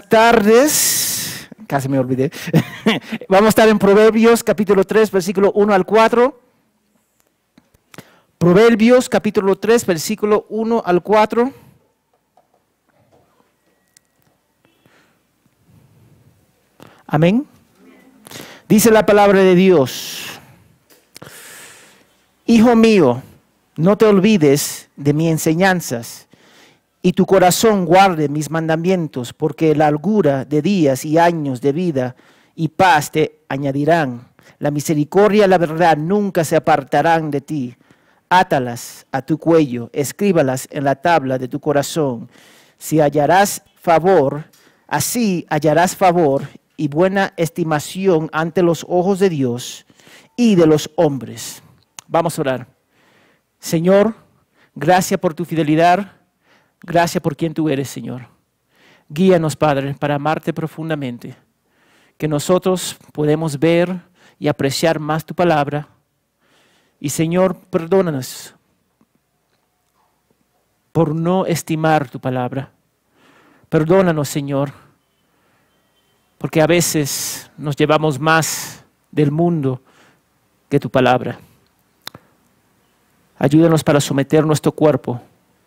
buenas tardes. Casi me olvidé. Vamos a estar en Proverbios capítulo 3, versículo 1 al 4. Proverbios capítulo 3, versículo 1 al 4. Amén. Dice la palabra de Dios: Hijo mío, no te olvides de mis enseñanzas, y tu corazón guarde mis mandamientos, porque la largura de días y años de vida y paz te añadirán. La misericordia y la verdad nunca se apartarán de ti. Átalas a tu cuello, escríbalas en la tabla de tu corazón. Si hallarás favor, así hallarás favor y buena estimación ante los ojos de Dios y de los hombres. Vamos a orar. Señor, gracias por tu fidelidad. Gracias por quien tú eres, Señor. Guíanos, Padre, para amarte profundamente. Que nosotros podemos ver y apreciar más tu palabra. Y, Señor, perdónanos por no estimar tu palabra. Perdónanos, Señor, porque a veces nos llevamos más del mundo que tu palabra. Ayúdanos para someter nuestro cuerpo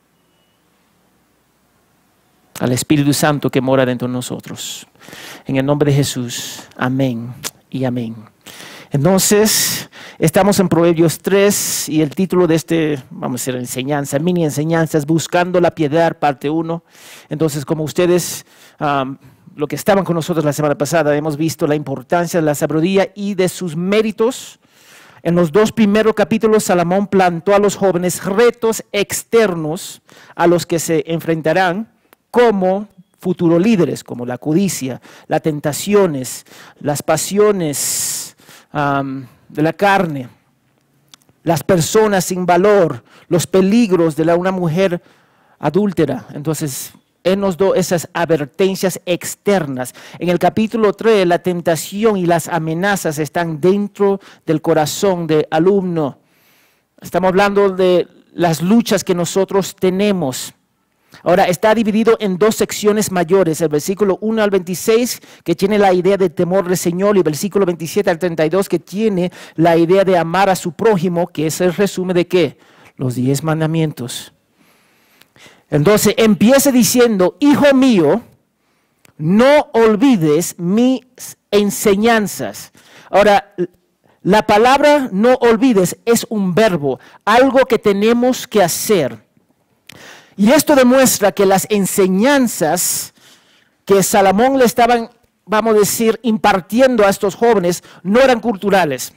al Espíritu Santo que mora dentro de nosotros. En el nombre de Jesús, amén y amén. Entonces, estamos en Proverbios 3 y el título de vamos a decir, enseñanza, mini enseñanza, es Buscando la Piedad, parte 1. Entonces, como ustedes, lo que estaban con nosotros la semana pasada, hemos visto la importancia de la sabiduría y de sus méritos. En los 2 primeros capítulos, Salomón plantó a los jóvenes retos externos a los que se enfrentarán como futuros líderes, como la codicia, las tentaciones, las pasiones de la carne, las personas sin valor, los peligros de una mujer adúltera. Entonces, él nos dio esas advertencias externas. En el capítulo 3, la tentación y las amenazas están dentro del corazón del alumno. Estamos hablando de las luchas que nosotros tenemos. Ahora, está dividido en 2 secciones mayores, el versículo 1 al 26, que tiene la idea de temor del Señor, y el versículo 27 al 32, que tiene la idea de amar a su prójimo, que es el resumen de ¿qué? Los 10 mandamientos. Entonces, empieza diciendo: Hijo mío, no olvides mis enseñanzas. Ahora, la palabra no olvides es un verbo, algo que tenemos que hacer. Y esto demuestra que las enseñanzas que Salomón le estaban, vamos a decir, impartiendo a estos jóvenes no eran culturales.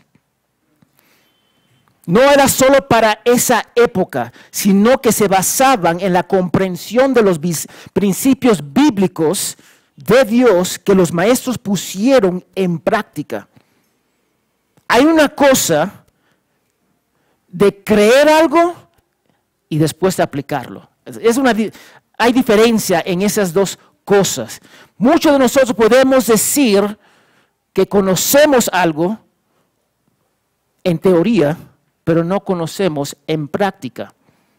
No era solo para esa época, sino que se basaban en la comprensión de los principios bíblicos de Dios que los maestros pusieron en práctica. Hay una cosa de creer algo y después de aplicarlo. Hay diferencia en esas 2 cosas. Muchos de nosotros podemos decir que conocemos algo en teoría, pero no conocemos en práctica.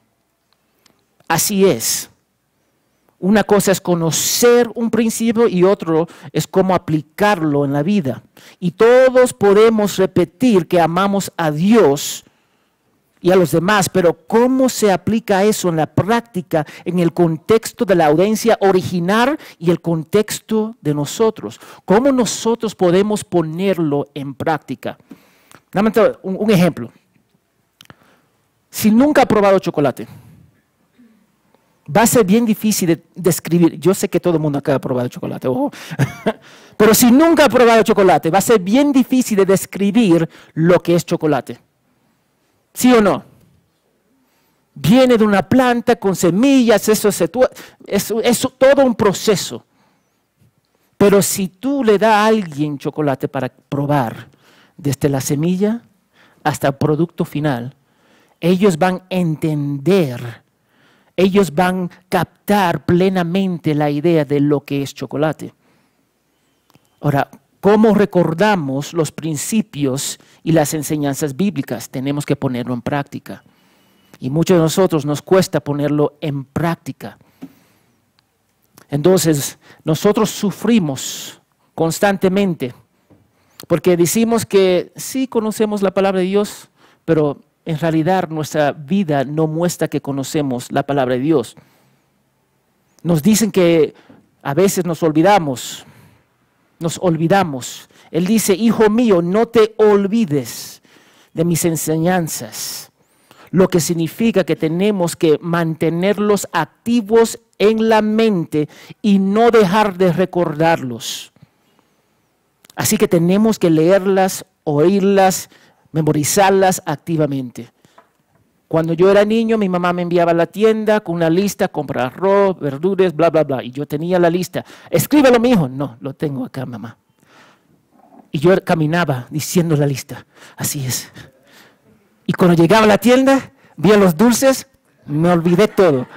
Así es. Una cosa es conocer un principio y otro es cómo aplicarlo en la vida. Y todos podemos repetir que amamos a Dios y a los demás, pero ¿cómo se aplica eso en la práctica, en el contexto de la audiencia original y el contexto de nosotros? ¿Cómo nosotros podemos ponerlo en práctica? Dame un ejemplo. Si nunca ha probado chocolate, va a ser bien difícil de describir. Yo sé que todo el mundo acá ha probado chocolate, ojo. Pero si nunca ha probado chocolate, va a ser bien difícil de describir lo que es chocolate. ¿Sí o no? Viene de una planta con semillas, eso es todo un proceso. Pero si tú le das a alguien chocolate para probar, desde la semilla hasta el producto final, ellos van a entender, ellos van a captar plenamente la idea de lo que es chocolate. Ahora, ¿cómo recordamos los principios y las enseñanzas bíblicas? Tenemos que ponerlo en práctica. Y muchos de nosotros nos cuesta ponerlo en práctica. Entonces, nosotros sufrimos constantemente porque decimos que sí conocemos la palabra de Dios, pero en realidad nuestra vida no muestra que conocemos la palabra de Dios. Nos dicen que a veces nos olvidamos. Él dice, hijo mío, no te olvides de mis enseñanzas, lo que significa que tenemos que mantenerlos activos en la mente y no dejar de recordarlos. Así que tenemos que leerlas, oírlas, memorizarlas activamente. Cuando yo era niño, mi mamá me enviaba a la tienda con una lista, comprar arroz, verduras, bla, bla, bla. Y yo tenía la lista. Escríbelo, mi hijo. No, lo tengo acá, mamá. Y yo caminaba diciendo la lista. Así es. Y cuando llegaba a la tienda, vi los dulces, me olvidé todo.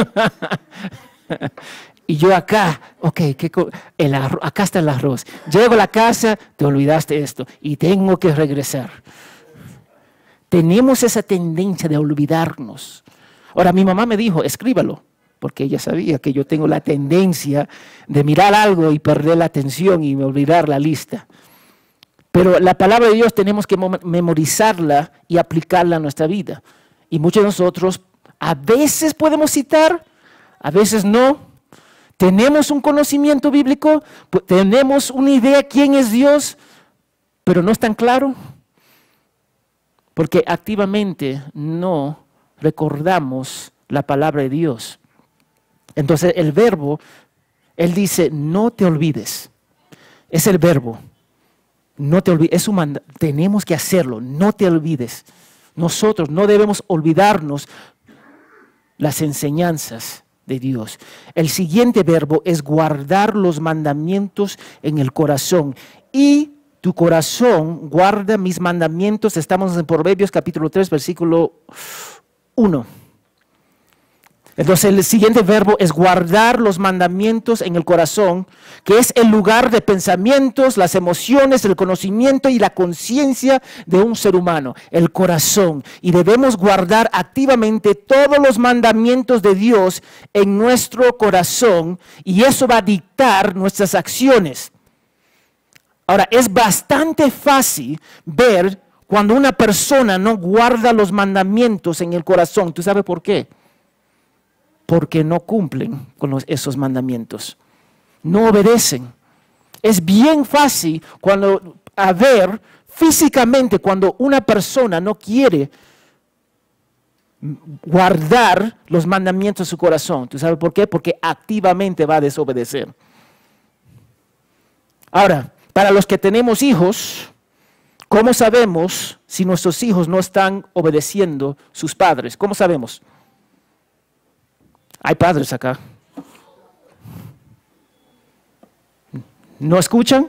Y yo acá, ok, acá está el arroz. Llego a la casa, te olvidaste esto y tengo que regresar. Tenemos esa tendencia de olvidarnos. Ahora, mi mamá me dijo, escríbalo, porque ella sabía que yo tengo la tendencia de mirar algo y perder la atención y olvidar la lista. Pero la palabra de Dios tenemos que memorizarla y aplicarla a nuestra vida. Y muchos de nosotros a veces podemos citar, a veces no. Tenemos un conocimiento bíblico, tenemos una idea quién es Dios, pero no es tan claro. Porque activamente no recordamos la palabra de Dios. Entonces el verbo, él dice, no te olvides. Es el verbo. No te olvides, tenemos que hacerlo, no te olvides. Nosotros no debemos olvidarnos las enseñanzas de Dios. El siguiente verbo es guardar los mandamientos en el corazón. Y tu corazón guarda mis mandamientos. Estamos en Proverbios capítulo 3, versículo 1. Entonces el siguiente verbo es guardar los mandamientos en el corazón, que es el lugar de pensamientos, las emociones, el conocimiento y la conciencia de un ser humano, el corazón. Y debemos guardar activamente todos los mandamientos de Dios en nuestro corazón y eso va a dictar nuestras acciones. Ahora, es bastante fácil ver cuando una persona no guarda los mandamientos en el corazón. ¿Tú sabes por qué? Porque no cumplen con esos mandamientos, no obedecen. Es bien fácil ver físicamente cuando una persona no quiere guardar los mandamientos en su corazón. ¿Tú sabes por qué? Porque activamente va a desobedecer. Ahora, para los que tenemos hijos, ¿cómo sabemos si nuestros hijos no están obedeciendo a sus padres? ¿Cómo sabemos? Hay padres acá. ¿No escuchan?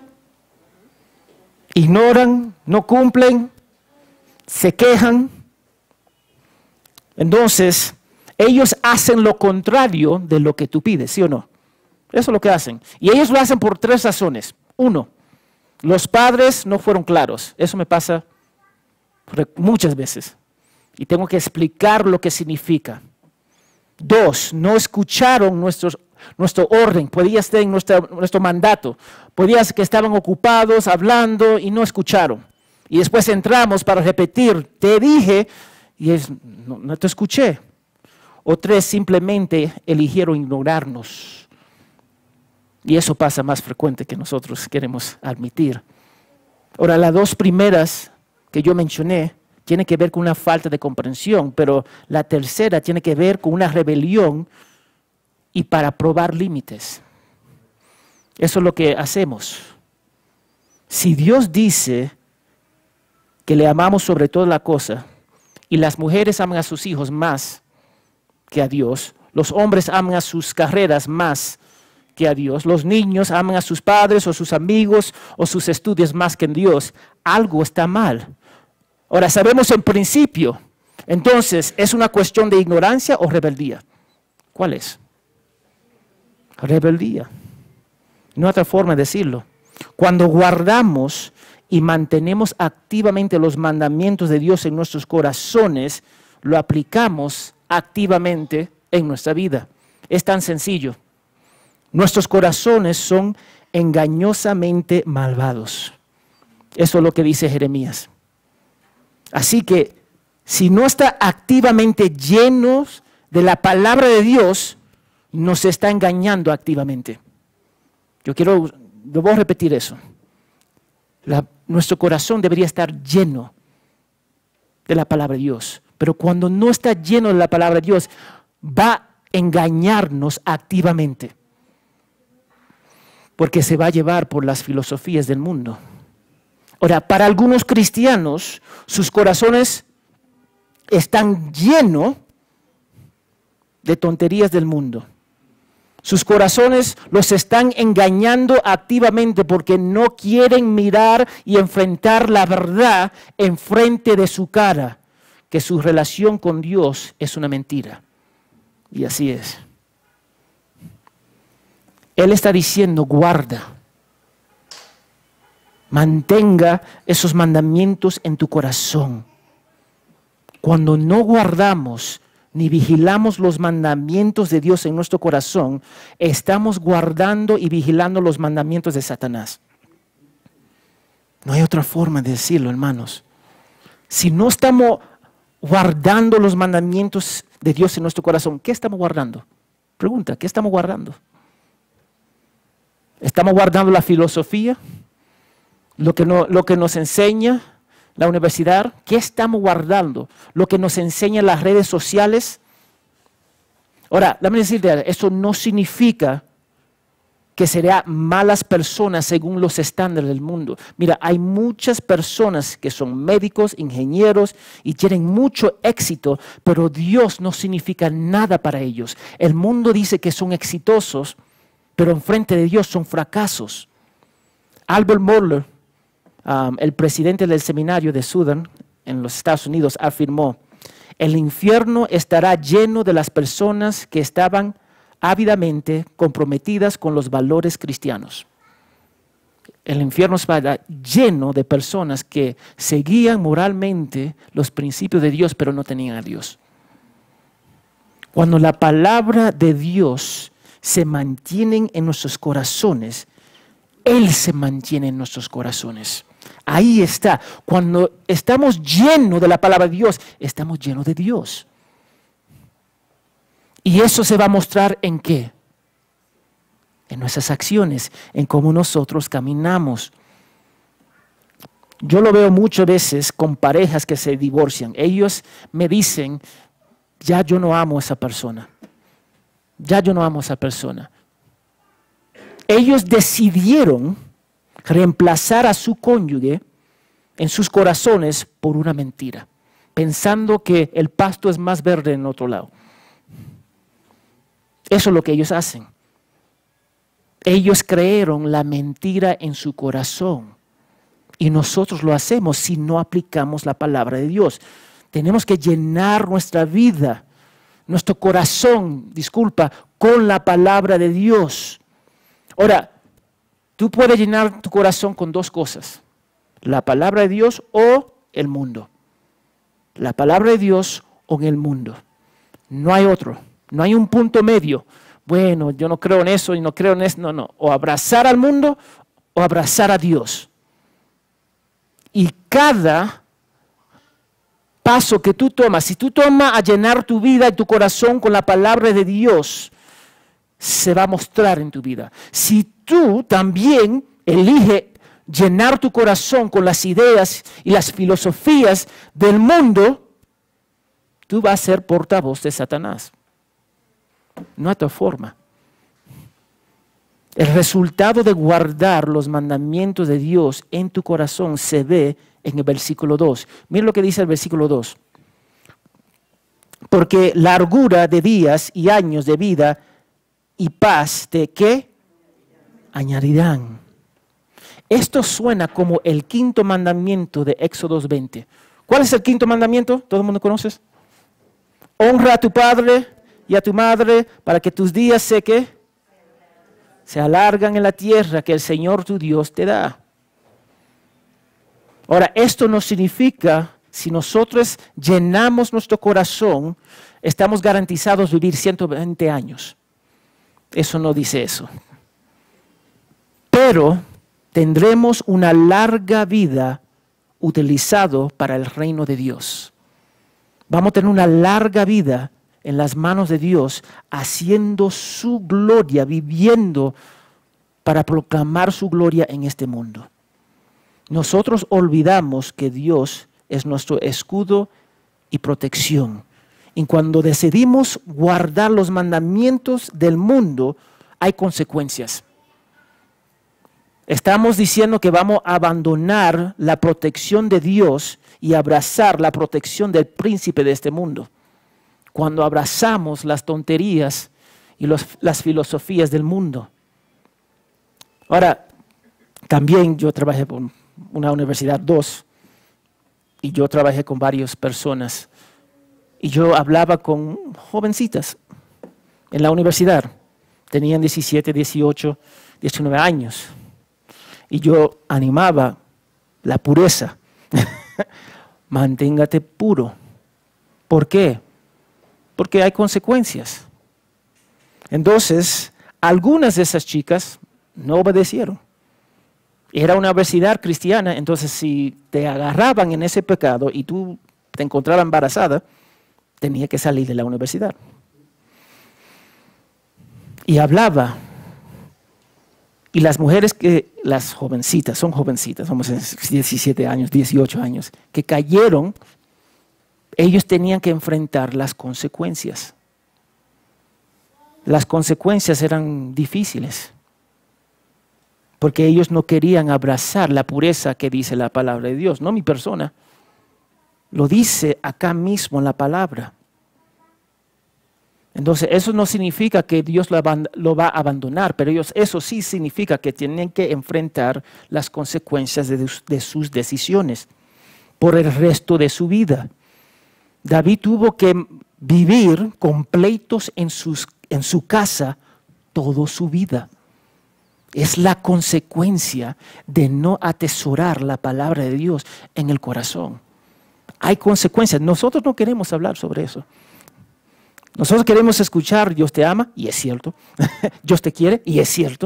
Ignoran, no cumplen, se quejan. Entonces, ellos hacen lo contrario de lo que tú pides, ¿sí o no? Eso es lo que hacen. Y ellos lo hacen por 3 razones. 1, los padres no fueron claros. Eso me pasa muchas veces. Y tengo que explicar lo que significa. 2, no escucharon nuestro orden, podía estar en nuestro mandato, podía ser que estaban ocupados hablando y no escucharon. Y después entramos para repetir, te dije, y no te escuché. O 3, simplemente eligieron ignorarnos. Y eso pasa más frecuente que nosotros queremos admitir. Ahora, las 2 primeras que yo mencioné, tiene que ver con una falta de comprensión, pero la tercera tiene que ver con una rebelión y para probar límites. Eso es lo que hacemos. Si Dios dice que le amamos sobre toda la cosa y las mujeres aman a sus hijos más que a Dios, los hombres aman a sus carreras más que a Dios, los niños aman a sus padres o sus amigos o sus estudios más que a Dios, algo está mal. Ahora, sabemos en principio, entonces, ¿es una cuestión de ignorancia o rebeldía? ¿Cuál es? Rebeldía. No hay otra forma de decirlo. Cuando guardamos y mantenemos activamente los mandamientos de Dios en nuestros corazones, lo aplicamos activamente en nuestra vida. Es tan sencillo. Nuestros corazones son engañosamente malvados. Eso es lo que dice Jeremías. Así que si no está activamente llenos de la palabra de Dios, nos está engañando activamente. Voy a repetir eso. Nuestro corazón debería estar lleno de la palabra de Dios. Pero cuando no está lleno de la palabra de Dios, va a engañarnos activamente. Porque se va a llevar por las filosofías del mundo. Ahora, para algunos cristianos, sus corazones están llenos de tonterías del mundo. Sus corazones los están engañando activamente porque no quieren mirar y enfrentar la verdad enfrente de su cara, que su relación con Dios es una mentira. Y así es. Él está diciendo, guarda, mantenga esos mandamientos en tu corazón. Cuando no guardamos ni vigilamos los mandamientos de Dios en nuestro corazón, estamos guardando y vigilando los mandamientos de Satanás. No hay otra forma de decirlo, hermanos. Si no estamos guardando los mandamientos de Dios en nuestro corazón, ¿qué estamos guardando? Pregunta, ¿qué estamos guardando? ¿Estamos guardando la filosofía? ¿Lo que nos enseña la universidad? ¿Qué estamos guardando? ¿Lo que nos enseñan las redes sociales? Ahora, déjame decirte, eso no significa que serán malas personas según los estándares del mundo. Mira, hay muchas personas que son médicos, ingenieros y tienen mucho éxito, pero Dios no significa nada para ellos. El mundo dice que son exitosos, pero enfrente de Dios son fracasos. Albert Mohler, el presidente del seminario de Southern en los Estados Unidos, afirmó: el infierno estará lleno de las personas que estaban ávidamente comprometidas con los valores cristianos. El infierno estará lleno de personas que seguían moralmente los principios de Dios, pero no tenían a Dios. Cuando la palabra de Dios se mantiene en nuestros corazones, Él se mantiene en nuestros corazones. Ahí está. Cuando estamos llenos de la palabra de Dios, estamos llenos de Dios. Y eso se va a mostrar ¿en qué? En nuestras acciones, en cómo nosotros caminamos. Yo lo veo muchas veces con parejas que se divorcian. Ellos me dicen, ya yo no amo a esa persona. Ya yo no amo a esa persona. Ellos decidieron reemplazar a su cónyuge en sus corazones por una mentira, pensando que el pasto es más verde en otro lado. Eso es lo que ellos hacen. Ellos creyeron la mentira en su corazón. Y nosotros lo hacemos si no aplicamos la palabra de Dios. Tenemos que llenar nuestra vida, nuestro corazón, con la palabra de Dios. Ahora, tú puedes llenar tu corazón con dos cosas: la palabra de Dios o el mundo. La palabra de Dios o en el mundo. No hay otro. No hay un punto medio. Bueno, yo no creo en eso y no creo en eso. No. O abrazar al mundo o abrazar a Dios. Y cada paso que tú tomas, si tú tomas a llenar tu vida y tu corazón con la palabra de Dios, se va a mostrar en tu vida. Si tú también eliges llenar tu corazón con las ideas y las filosofías del mundo, tú vas a ser portavoz de Satanás. No hay otra forma. El resultado de guardar los mandamientos de Dios en tu corazón se ve en el versículo 2. Mira lo que dice el versículo 2. Porque largura de días y años de vida y paz de ¿qué? Añadirán. Esto suena como el quinto mandamiento de Éxodo 20. ¿Cuál es el quinto mandamiento? ¿Todo el mundo conoce? Honra a tu padre y a tu madre para que tus días se alargan en la tierra que el Señor tu Dios te da. Ahora, esto no significa, si nosotros llenamos nuestro corazón, estamos garantizados vivir 120 años. Eso no dice eso. Pero tendremos una larga vida utilizado para el reino de Dios. Vamos a tener una larga vida en las manos de Dios, haciendo su gloria, viviendo para proclamar su gloria en este mundo. Nosotros olvidamos que Dios es nuestro escudo y protección. Y cuando decidimos guardar los mandamientos del mundo, hay consecuencias. Estamos diciendo que vamos a abandonar la protección de Dios y abrazar la protección del príncipe de este mundo. Cuando abrazamos las tonterías y las filosofías del mundo. Ahora, también yo trabajé por una universidad 2 y yo trabajé con varias personas y yo hablaba con jovencitas en la universidad. Tenían 17, 18, 19 años y yo animaba la pureza. Manténgate puro. ¿Por qué? Porque hay consecuencias. Entonces, algunas de esas chicas no obedecieron. Era una universidad cristiana, entonces si te agarraban en ese pecado y tú te encontrabas embarazada, tenías que salir de la universidad. Y hablaba. Y las mujeres las jovencitas, son jovencitas, somos 17 años, 18 años, que cayeron, ellos tenían que enfrentar las consecuencias. Las consecuencias eran difíciles, porque ellos no querían abrazar la pureza que dice la palabra de Dios, no mi persona. Lo dice acá mismo en la palabra. Entonces, eso no significa que Dios lo va a abandonar, pero eso sí significa que tienen que enfrentar las consecuencias de sus decisiones por el resto de su vida. David tuvo que vivir con pleitos en su casa toda su vida. Es la consecuencia de no atesorar la palabra de Dios en el corazón. Hay consecuencias. Nosotros no queremos hablar sobre eso. Nosotros queremos escuchar, Dios te ama, y es cierto. Dios te quiere, y es cierto.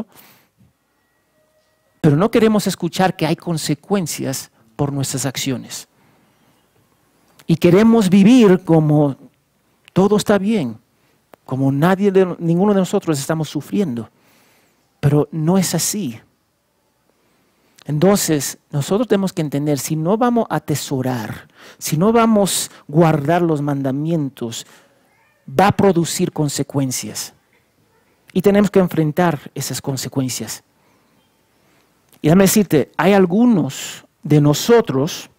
Pero no queremos escuchar que hay consecuencias por nuestras acciones. Y queremos vivir como todo está bien, como ninguno de nosotros estamos sufriendo. Pero no es así. Entonces, nosotros tenemos que entender, si no vamos a atesorar, si no vamos a guardar los mandamientos, va a producir consecuencias. Y tenemos que enfrentar esas consecuencias. Y déjame decirte, hay algunos de nosotros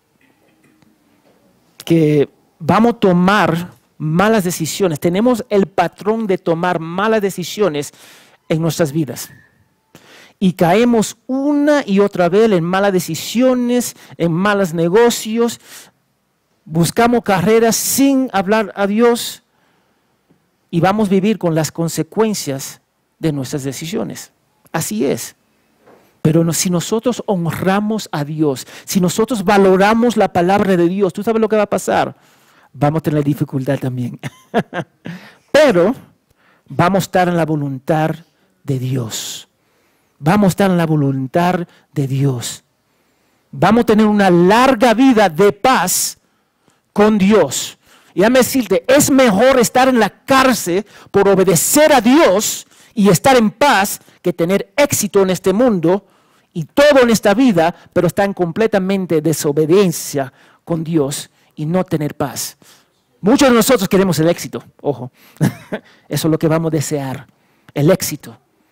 que vamos a tomar malas decisiones. Tenemos el patrón de tomar malas decisiones en nuestras vidas. Y caemos una y otra vez en malas decisiones, en malos negocios. Buscamos carreras sin hablar a Dios. Y vamos a vivir con las consecuencias de nuestras decisiones. Así es. Pero si nosotros honramos a Dios, si nosotros valoramos la palabra de Dios, ¿tú sabes lo que va a pasar? Vamos a tener dificultad también. Pero vamos a estar en la voluntad de Dios. Vamos a estar en la voluntad de Dios. Vamos a tener una larga vida de paz con Dios. Y déjame decirte, es mejor estar en la cárcel por obedecer a Dios y estar en paz que tener éxito en este mundo y todo en esta vida, pero estar en completamente desobediencia con Dios y no tener paz. Muchos de nosotros queremos el éxito, ojo, eso es lo que vamos a desear, el éxito.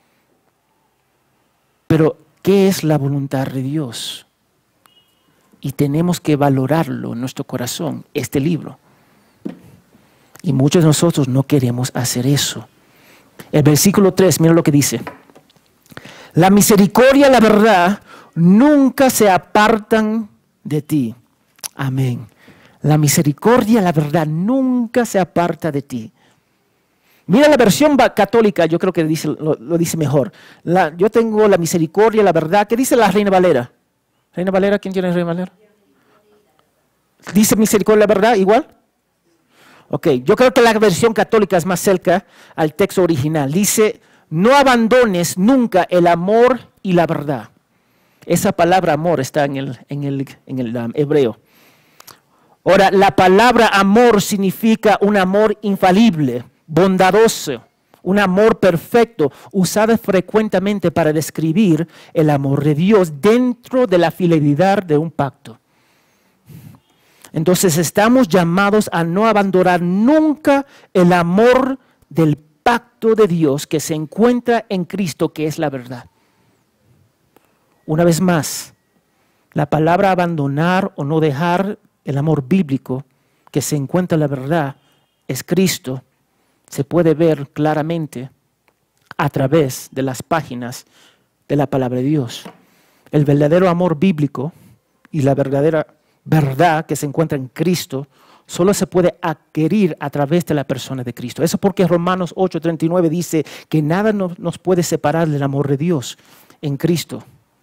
Pero, ¿qué es la voluntad de Dios? Y tenemos que valorarlo en nuestro corazón, este libro. Y muchos de nosotros no queremos hacer eso. El versículo 3, mira lo que dice. La misericordia y la verdad nunca se apartan de ti. Amén. La misericordia y la verdad nunca se aparta de ti. Mira la versión católica, yo creo que lo dice mejor. Yo tengo la misericordia y la verdad. ¿Qué dice la Reina Valera? ¿Reina Valera? ¿Quién tiene Reina Valera? ¿Dice misericordia y la verdad igual? Ok, yo creo que la versión católica es más cerca al texto original. Dice no abandones nunca el amor y la verdad. Esa palabra amor está en el hebreo. Ahora, la palabra amor significa un amor infalible, bondadoso, un amor perfecto, usado frecuentemente para describir el amor de Dios dentro de la fidelidad de un pacto. Entonces estamos llamados a no abandonar nunca el amor del pacto de Dios que se encuentra en Cristo, que es la verdad. Una vez más, la palabra abandonar o no dejar el amor bíblico que se encuentra en la verdad es Cristo. Se puede ver claramente a través de las páginas de la palabra de Dios. El verdadero amor bíblico y la verdadera verdad que se encuentra en Cristo solo se puede adquirir a través de la persona de Cristo. Eso porque Romanos 8:39 dice que nada nos puede separar del amor de Dios en Cristo.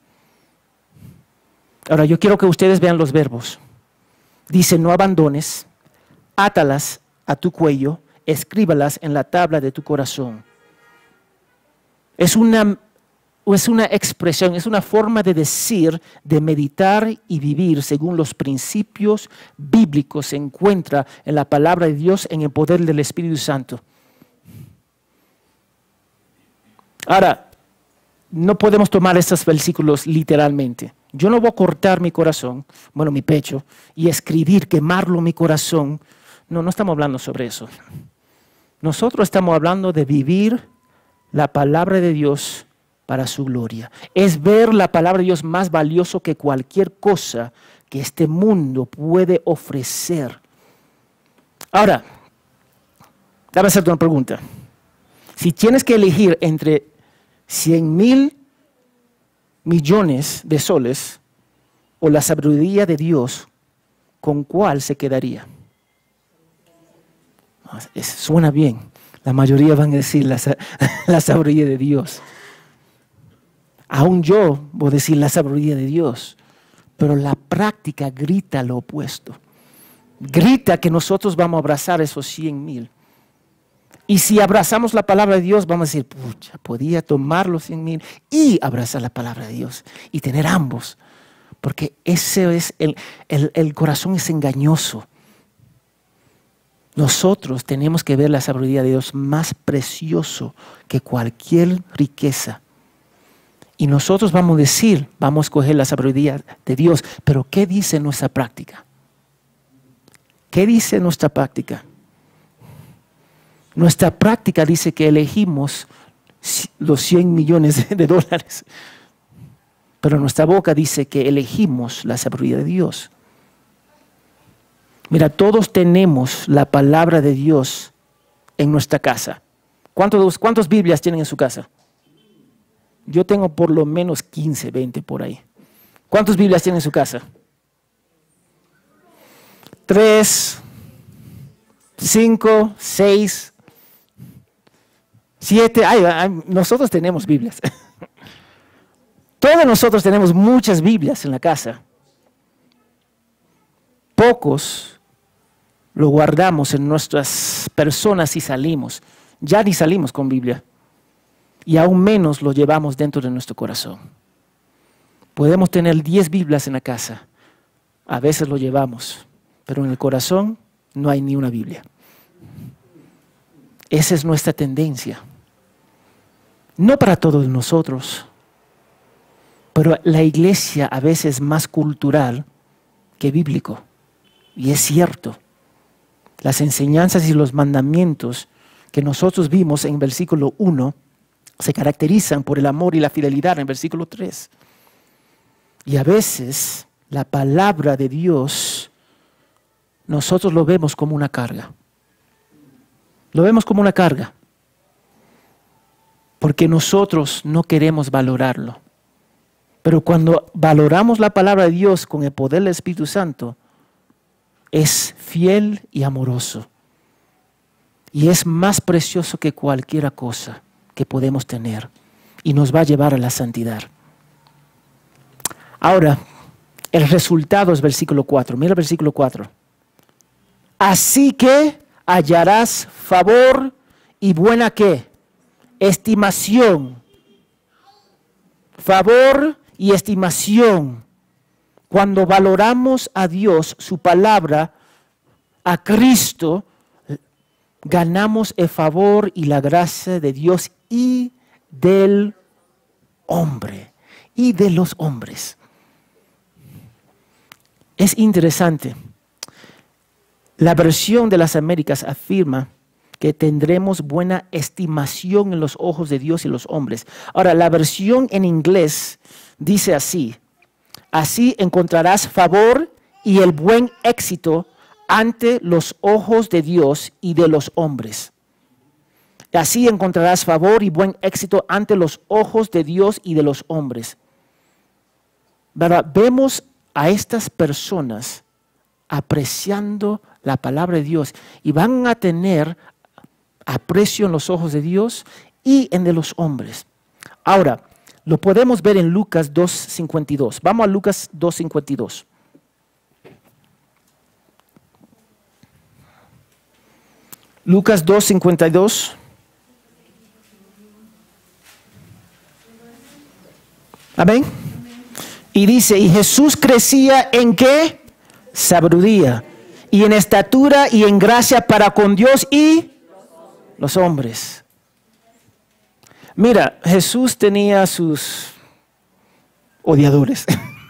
Ahora yo quiero que ustedes vean los verbos. Dice, no abandones, átalas a tu cuello, escríbalas en la tabla de tu corazón. Es una expresión, es una forma de decir, de meditar y vivir según los principios bíblicos se encuentra en la palabra de Dios en el poder del Espíritu Santo. Ahora, no podemos tomar estos versículos literalmente. Yo no voy a cortar mi corazón, mi pecho, y escribir, quemarlo en mi corazón. No estamos hablando sobre eso. Nosotros estamos hablando de vivir la palabra de Dios para su gloria. Es ver la palabra de Dios más valioso que cualquier cosa que este mundo puede ofrecer. Ahora, déjame hacerte una pregunta. Si tienes que elegir entre 100,000 millones de soles o la sabiduría de Dios, ¿con cuál se quedaría? Suena bien. La mayoría van a decir la sabiduría de Dios. Aún yo voy a decir la sabiduría de Dios, pero la práctica grita lo opuesto. Grita que nosotros vamos a abrazar esos 100,000. Y si abrazamos la palabra de Dios, vamos a decir, pucha, podía tomar los 100,000 y abrazar la palabra de Dios y tener ambos. Porque ese es el corazón es engañoso. Nosotros tenemos que ver la sabiduría de Dios más precioso que cualquier riqueza. Y nosotros vamos a decir, vamos a escoger la sabiduría de Dios, pero ¿qué dice nuestra práctica? ¿Qué dice nuestra práctica? Nuestra práctica dice que elegimos los 100 millones de dólares, pero nuestra boca dice que elegimos la sabiduría de Dios. Mira, todos tenemos la palabra de Dios en nuestra casa. ¿Cuántas Biblias tienen en su casa? Yo tengo por lo menos 15, 20 por ahí. ¿Cuántas Biblias tienen en su casa? 3, 5, 6, 7. Nosotros tenemos Biblias. Todos nosotros tenemos muchas Biblias en la casa. Pocos lo guardamos en nuestras personas y salimos. Ya ni salimos con Biblia. Y aún menos lo llevamos dentro de nuestro corazón. Podemos tener 10 Biblias en la casa. A veces lo llevamos. Pero en el corazón no hay ni una Biblia. Esa es nuestra tendencia. No para todos nosotros. Pero la iglesia a veces es más cultural que bíblico. Y es cierto. Las enseñanzas y los mandamientos que nosotros vimos en versículo 1 se caracterizan por el amor y la fidelidad en versículo 3. Y a veces la palabra de Dios nosotros lo vemos como una carga. Lo vemos como una carga. Porque nosotros no queremos valorarlo. Pero cuando valoramos la palabra de Dios con el poder del Espíritu Santo, es fiel y amoroso. Y es más precioso que cualquier cosa que podemos tener. Y nos va a llevar a la santidad. Ahora, el resultado es versículo 4. Mira el versículo 4. Así que hallarás favor y buena ¿qué? estimación. Favor y estimación. Cuando valoramos a Dios, su palabra, a Cristo, ganamos el favor y la gracia de Dios y del hombre. Y de los hombres. Es interesante. La versión de las Américas afirma que tendremos buena estimación en los ojos de Dios y los hombres. Ahora, la versión en inglés dice así: así encontrarás favor y el buen éxito ante los ojos de Dios y de los hombres. Así encontrarás favor y buen éxito ante los ojos de Dios y de los hombres. ¿Verdad? Vemos a estas personas apreciando la palabra de Dios y van a tener aprecio en los ojos de Dios y en de los hombres. Ahora, lo podemos ver en Lucas 2:52. Vamos a Lucas 2:52. Lucas 2:52. Amén. Y dice, y Jesús crecía ¿en qué? Sabiduría, y en estatura y en gracia para con Dios y los hombres. Mira, Jesús tenía sus odiadores,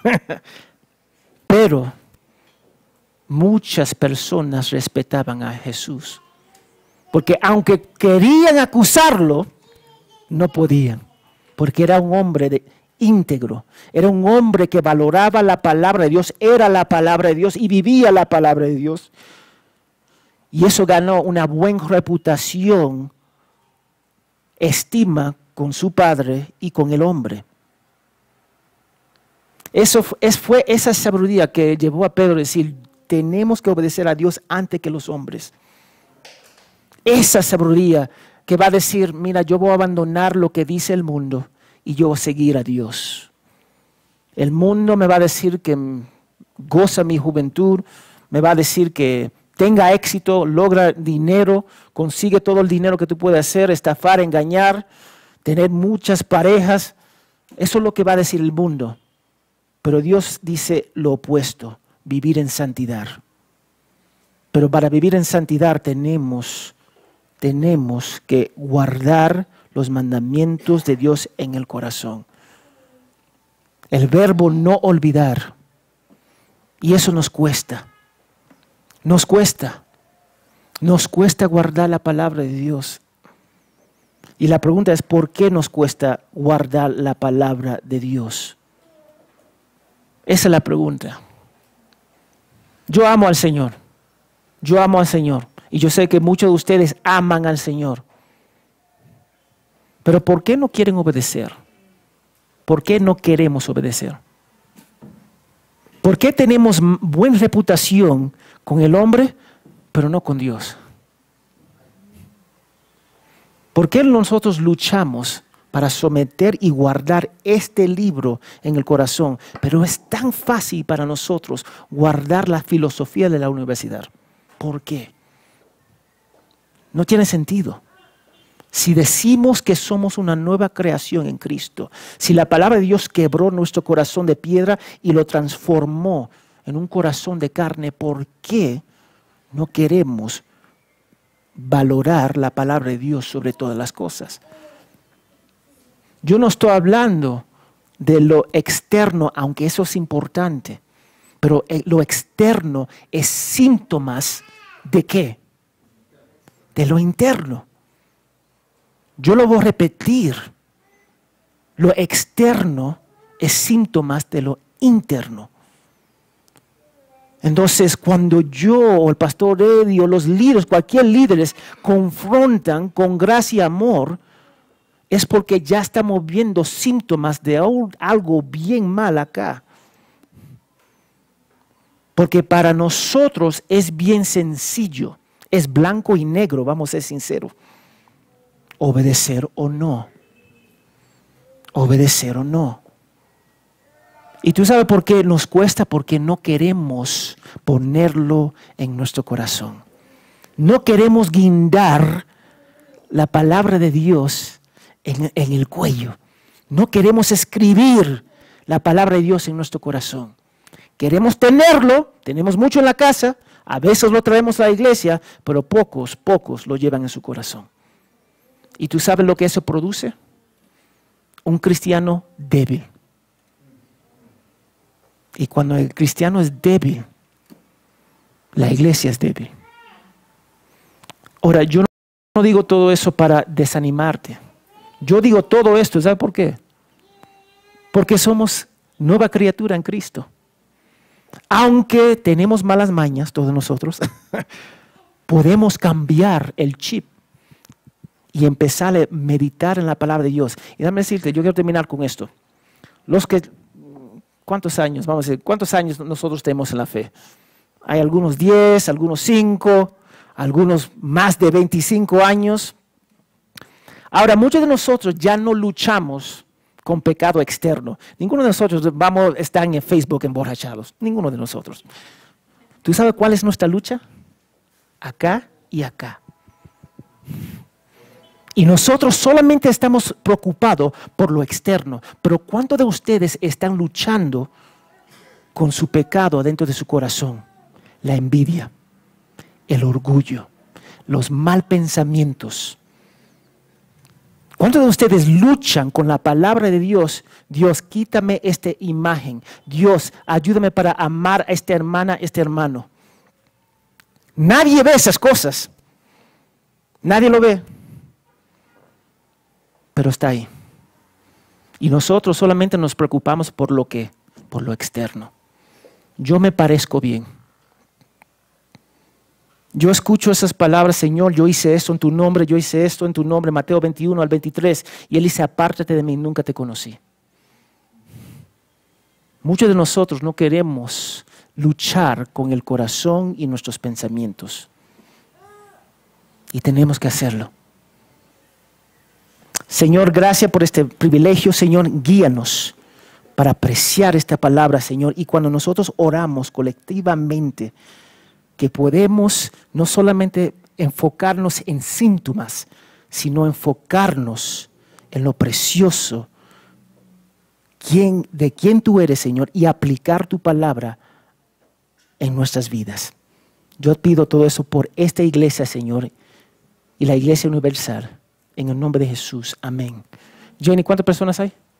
pero muchas personas respetaban a Jesús, porque aunque querían acusarlo, no podían, porque era un hombre íntegro, era un hombre que valoraba la palabra de Dios, era la palabra de Dios y vivía la palabra de Dios. Y eso ganó una buena reputación, estima con su padre y con el hombre. Eso fue esa sabiduría que llevó a Pedro a decir, tenemos que obedecer a Dios antes que los hombres. Esa sabiduría que va a decir, mira, yo voy a abandonar lo que dice el mundo y yo voy a seguir a Dios. El mundo me va a decir que goza mi juventud, me va a decir que tenga éxito, logra dinero, consigue todo el dinero que tú puedes hacer, estafar, engañar, tener muchas parejas. Eso es lo que va a decir el mundo. Pero Dios dice lo opuesto, vivir en santidad. Pero para vivir en santidad tenemos que guardar los mandamientos de Dios en el corazón. El verbo no olvidar. Y eso nos cuesta. Nos cuesta. Nos cuesta guardar la palabra de Dios. Y la pregunta es, ¿por qué nos cuesta guardar la palabra de Dios? Esa es la pregunta. Yo amo al Señor. Yo amo al Señor. Y yo sé que muchos de ustedes aman al Señor. Pero ¿por qué no quieren obedecer? ¿Por qué no queremos obedecer? ¿Por qué tenemos buena reputación con el hombre, pero no con Dios? ¿Por qué nosotros luchamos para someter y guardar este libro en el corazón? Pero es tan fácil para nosotros guardar la filosofía de la universidad. ¿Por qué? No tiene sentido. Si decimos que somos una nueva creación en Cristo, si la palabra de Dios quebró nuestro corazón de piedra y lo transformó en un corazón de carne, ¿por qué no queremos valorar la palabra de Dios sobre todas las cosas? Yo no estoy hablando de lo externo, aunque eso es importante, pero lo externo es síntomas ¿de qué? De lo interno. Yo lo voy a repetir. Lo externo es síntomas de lo interno. Entonces, cuando yo o el pastor Eddie o los líderes, cualquier líderes, confrontan con gracia y amor, es porque ya estamos viendo síntomas de algo bien mal acá. Porque para nosotros es bien sencillo, es blanco y negro, vamos a ser sinceros. Obedecer o no. Obedecer o no. Y tú sabes por qué nos cuesta, porque no queremos ponerlo en nuestro corazón. No queremos guindar la palabra de Dios en el cuello. No queremos escribir la palabra de Dios en nuestro corazón. Queremos tenerlo, tenemos mucho en la casa, a veces lo traemos a la iglesia, pero pocos lo llevan en su corazón. ¿Y tú sabes lo que eso produce? Un cristiano débil. Y cuando el cristiano es débil, la iglesia es débil. Ahora, yo no digo todo eso para desanimarte. Yo digo todo esto, ¿sabes por qué? Porque somos nueva criatura en Cristo. Aunque tenemos malas mañas, todos nosotros, podemos cambiar el chip y empezar a meditar en la palabra de Dios. Y déjame decirte, yo quiero terminar con esto. ¿Cuántos años? Vamos a decir, ¿cuántos años nosotros tenemos en la fe? Hay algunos 10, algunos 5, algunos más de 25 años. Ahora, muchos de nosotros ya no luchamos con pecado externo. Ninguno de nosotros vamos a estar en Facebook emborrachados. Ninguno de nosotros. ¿Tú sabes cuál es nuestra lucha? Acá y acá. Y nosotros solamente estamos preocupados por lo externo. Pero ¿cuántos de ustedes están luchando con su pecado dentro de su corazón? La envidia, el orgullo, los mal pensamientos. ¿Cuántos de ustedes luchan con la palabra de Dios? Dios, quítame esta imagen. Dios, ayúdame para amar a esta hermana, a este hermano. Nadie ve esas cosas. Nadie lo ve. Pero está ahí. Y nosotros solamente nos preocupamos por lo externo. Yo me parezco bien. Yo escucho esas palabras, Señor, yo hice esto en tu nombre, yo hice esto en tu nombre, Mateo 21 al 23. Y Él dice, apártate de mí, nunca te conocí. Muchos de nosotros no queremos luchar con el corazón y nuestros pensamientos. Y tenemos que hacerlo. Señor, gracias por este privilegio. Señor, guíanos para apreciar esta palabra, Señor. Y cuando nosotros oramos colectivamente, que podemos no solamente enfocarnos en síntomas, sino enfocarnos en lo precioso de quién tú eres, Señor, y aplicar tu palabra en nuestras vidas. Yo pido todo eso por esta iglesia, Señor, y la Iglesia Universal. En el nombre de Jesús. Amén. Jenny, ¿cuántas personas hay?